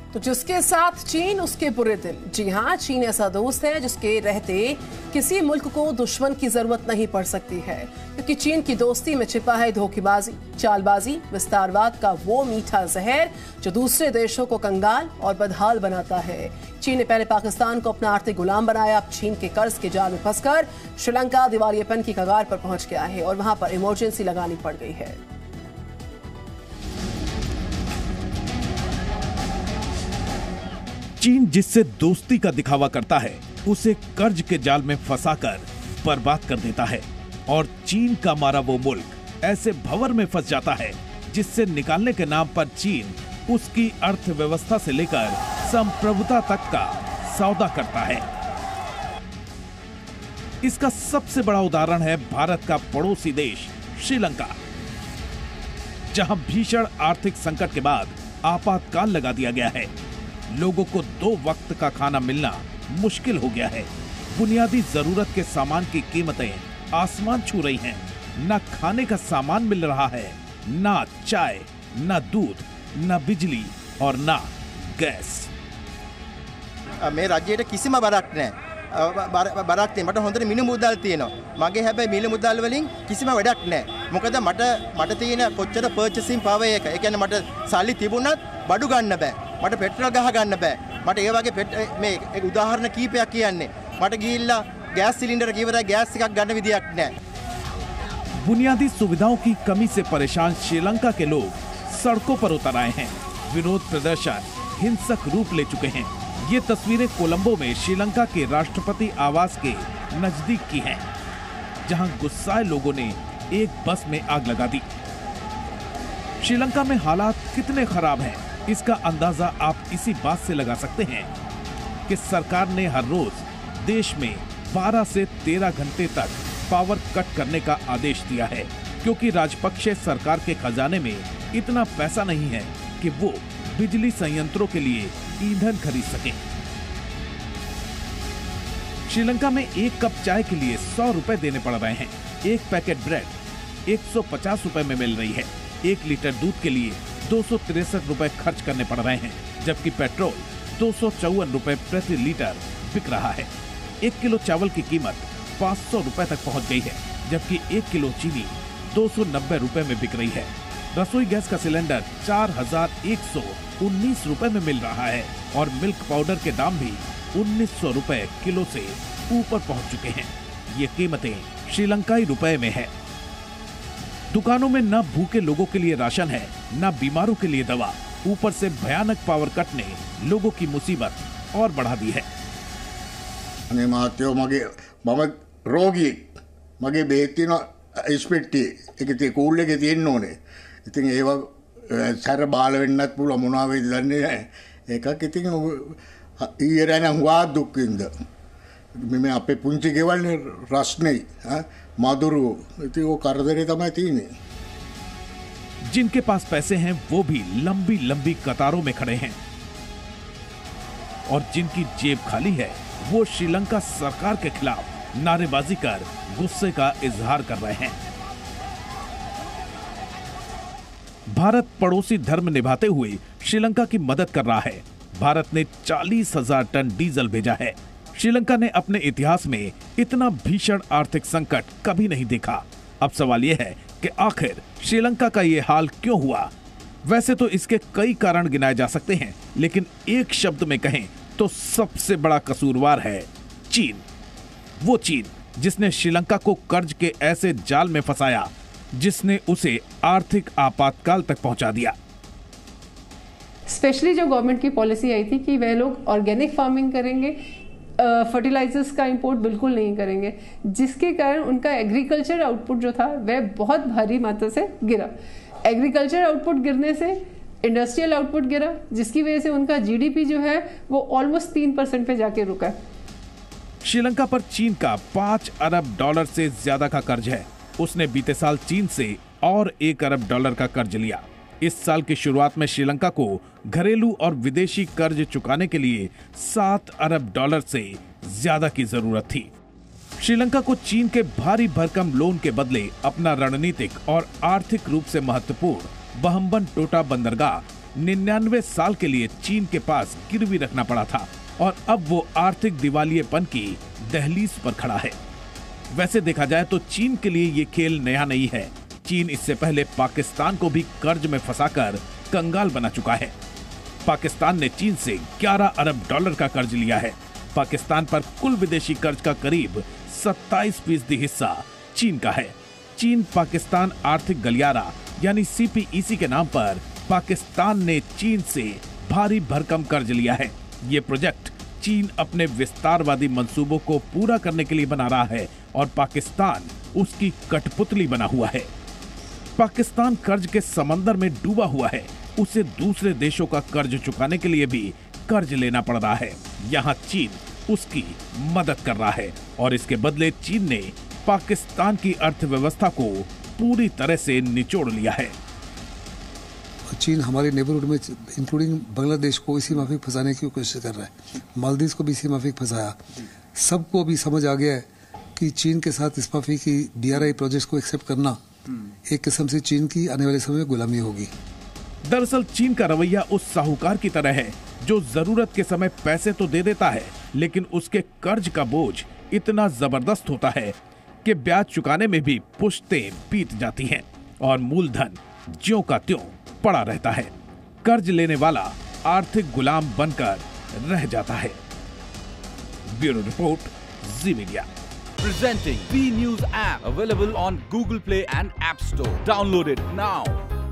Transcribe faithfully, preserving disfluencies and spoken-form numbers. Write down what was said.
तो जिसके साथ चीन उसके बुरे दिल। जी हां, चीन ऐसा दोस्त है जिसके रहते किसी मुल्क को दुश्मन की जरूरत नहीं पड़ सकती है, क्योंकि चीन की दोस्ती में छिपा है धोखेबाजी, चालबाजी, विस्तारवाद का वो मीठा जहर जो दूसरे देशों को कंगाल और बदहाल बनाता है। चीन ने पहले पाकिस्तान को अपना आर्थिक गुलाम बनाया, अब चीन के कर्ज के जाल में फंसकर श्रीलंका दिवालियेपन की कगार पर पहुंच गया है और वहां पर इमरजेंसी लगानी पड़ गई है। चीन जिससे दोस्ती का दिखावा करता है उसे कर्ज के जाल में फंसाकर बर्बाद कर देता है, और चीन का मारा वो मुल्क ऐसे भंवर में फंस जाता है जिससे निकालने के नाम पर चीन उसकी अर्थव्यवस्था से लेकर संप्रभुता तक का सौदा करता है। इसका सबसे बड़ा उदाहरण है भारत का पड़ोसी देश श्रीलंका, जहां भीषण आर्थिक संकट के बाद आपातकाल लगा दिया गया है। लोगों को दो वक्त का खाना मिलना मुश्किल हो गया है। बुनियादी जरूरत के सामान की कीमतें आसमान छू रही हैं। न खाने का सामान मिल रहा है, न चाय, न दूध, न बिजली और न गैस। මේ රජයට කිසිම බරක් නැහැ. බරක් තියෙන මට හොඳට මිල මුදල් තියෙනවා. මගේ හැබැයි මිල මුදල් වලින් කිසිම වැඩක් නැහැ. මොකද මට මට තියෙන කොච්චර පර්චේසින් පවර් එක. ඒ කියන්නේ මට සල්ලි තිබුණත් බඩු ගන්න බෑ. මට පෙට්‍රල් ගහ ගන්න බෑ. මට ඒ වගේ මේ උදාහරණ කීපයක් කියන්නේ. මට ගිහිල්ලා ගෑස් සිලින්ඩර කිව්වද ගෑස් එකක් ගන්න විදියක් නැහැ. बुनियादी सुविधाओं की कमी से परेशान श्रीलंका के लोग सड़कों पर उतर आए हैं। विरोध प्रदर्शन हिंसक रूप ले चुके हैं। ये तस्वीरें कोलंबो में श्रीलंका के राष्ट्रपति आवास के नजदीक की हैं, जहां गुस्साए लोगों ने एक बस में आग लगा दी। श्रीलंका में हालात कितने खराब हैं, इसका अंदाजा आप इसी बात से लगा सकते हैं कि सरकार ने हर रोज देश में बारह से तेरह घंटे तक पावर कट करने का आदेश दिया है, क्योंकि राजपक्षे सरकार के खजाने में इतना पैसा नहीं है कि वो बिजली संयंत्रों के लिए ईंधन खरीद सके। श्रीलंका में एक कप चाय के लिए सौ रुपए देने पड़ रहे हैं। एक पैकेट ब्रेड एक सौ पचास रुपए में मिल रही है। एक लीटर दूध के लिए दो सौ तिरसठ रुपए खर्च करने पड़ रहे हैं, जबकि पेट्रोल दो सौ चौवन रुपए प्रति लीटर बिक रहा है। एक किलो चावल की कीमत पाँच सौ रुपए तक पहुंच गई है, जबकि एक किलो चीनी दो सौ नब्बे रुपए में बिक रही है। रसोई गैस का सिलेंडर चार हजार एक सौ उन्नीस रुपए में मिल रहा है और मिल्क पाउडर के दाम भी उन्नीस सौ रुपए किलो से ऊपर पहुंच चुके हैं। ये कीमतें श्रीलंकाई रुपए में है। दुकानों में न भूखे लोगों के लिए राशन है, न बीमारों के लिए दवा। ऊपर से भयानक पावर कट ने लोगों की मुसीबत और बढ़ा दी है। रोगी मगे बेहतीन इस्पेट्टी एक कूड़े के तीन नोने ඉතින් ඒව සැර බාල වෙන්නත් පුළුවන් මොනවා වේද දන්නේ නැහැ. ඒකක් ඉතින් ඊයර යන හුවා දුක් විඳ. මේ අපේ පුංචි ගෙවල් නේ රස්නේ මදුරු ඉතින් ਉਹ කරදරේ තමයි තියෙන්නේ. जिनके पास पैसे हैं वो भी लंबी लंबी कतारों में खड़े हैं, और जिनकी जेब खाली है वो श्रीलंका सरकार के खिलाफ नारेबाजी कर गुस्से का इजहार कर रहे हैं। भारत पड़ोसी धर्म निभाते हुए श्रीलंका की मदद कर रहा है। भारत ने चालीस हजार टन डीजल भेजा है। श्रीलंका ने अपने इतिहास में इतना भीषण आर्थिक संकट कभी नहीं देखा। अब सवाल यह है कि आखिर श्रीलंका का ये हाल क्यों हुआ? वैसे तो इसके कई कारण गिनाए जा सकते हैं, लेकिन एक शब्द में कहें तो सबसे बड़ा कसूरवार है चीन। वो चीन जिसने श्रीलंका को कर्ज के ऐसे जाल में फंसाया जिसने उसे आर्थिक आपातकाल तक पहुंचा दिया। स्पेशली जो गवर्नमेंट की पॉलिसी आई थी कि वह लोग ऑर्गेनिक फार्मिंग करेंगे, फर्टिलाइजर्स का इंपोर्ट बिल्कुल नहीं करेंगे, जिसके कारण उनका एग्रीकल्चर आउटपुट जो था वह बहुत भारी मात्रा से गिरा। एग्रीकल्चर आउटपुट गिरने से इंडस्ट्रियल आउटपुट गिरा, जिसकी वजह से उनका जीडीपी जो है वो ऑलमोस्ट तीन परसेंट पे जाके रुका। श्रीलंका पर चीन का पांच अरब डॉलर से ज्यादा का कर्ज है। उसने बीते साल चीन से और एक अरब डॉलर का कर्ज लिया। इस साल की शुरुआत में श्रीलंका को घरेलू और विदेशी कर्ज चुकाने के लिए सात अरब डॉलर से ज्यादा की जरूरत थी। श्रीलंका को चीन के भारी भरकम लोन के बदले अपना रणनीतिक और आर्थिक रूप से महत्वपूर्ण बहम्बन टोटा बंदरगाह निन्यानवे साल के लिए चीन के पास गिरवी रखना पड़ा था और अब वो आर्थिक दिवालियेपन की दहलीज पर खड़ा है। वैसे देखा जाए तो चीन के लिए ये खेल नया नहीं है। चीन इससे पहले पाकिस्तान को भी कर्ज में फंसाकर कंगाल बना चुका है। पाकिस्तान ने चीन से ग्यारह अरब डॉलर का कर्ज लिया है। पाकिस्तान पर कुल विदेशी कर्ज का करीब सत्ताईस फीसदी हिस्सा चीन का है। चीन पाकिस्तान आर्थिक गलियारा यानी सी पी ई सी के नाम पर पाकिस्तान ने चीन से भारी भरकम कर्ज लिया है। ये प्रोजेक्ट चीन अपने विस्तारवादी मंसूबों को पूरा करने के लिए बना रहा है और पाकिस्तान उसकी कठपुतली बना हुआ है। पाकिस्तान कर्ज के समंदर में डूबा हुआ है। उसे दूसरे देशों का कर्ज चुकाने के लिए भी कर्ज लेना पड़ रहा है। यहाँ चीन उसकी मदद कर रहा है और इसके बदले चीन ने पाकिस्तान की अर्थव्यवस्था को पूरी तरह से निचोड़ लिया है। चीन हमारे नेबरहुड में इंक्लूडिंग बांग्लादेश को इसी माफिक फंसाने की कोशिश कर रहा है। मालदीव को भी इसी माफिक फंसाया। सबको अभी समझ आ गया है कि चीन के साथ इस माफी की डी आर आई प्रोजेक्ट को एक्सेप्ट करना एक किस्म से चीन की आने वाले समय में गुलामी होगी। दरअसल चीन का रवैया उस साहूकार की तरह है जो जरूरत के समय पैसे तो दे देता है, लेकिन उसके कर्ज का बोझ इतना जबरदस्त होता है कि ब्याज चुकाने में भी पुश्तें बीत जाती हैं और मूलधन ज्यों का त्यों पड़ा रहता है। कर्ज लेने वाला आर्थिक गुलाम बनकर रह जाता है। Bureau report, Zee media. Presenting B News app, available on Google Play and App Store. Download it now.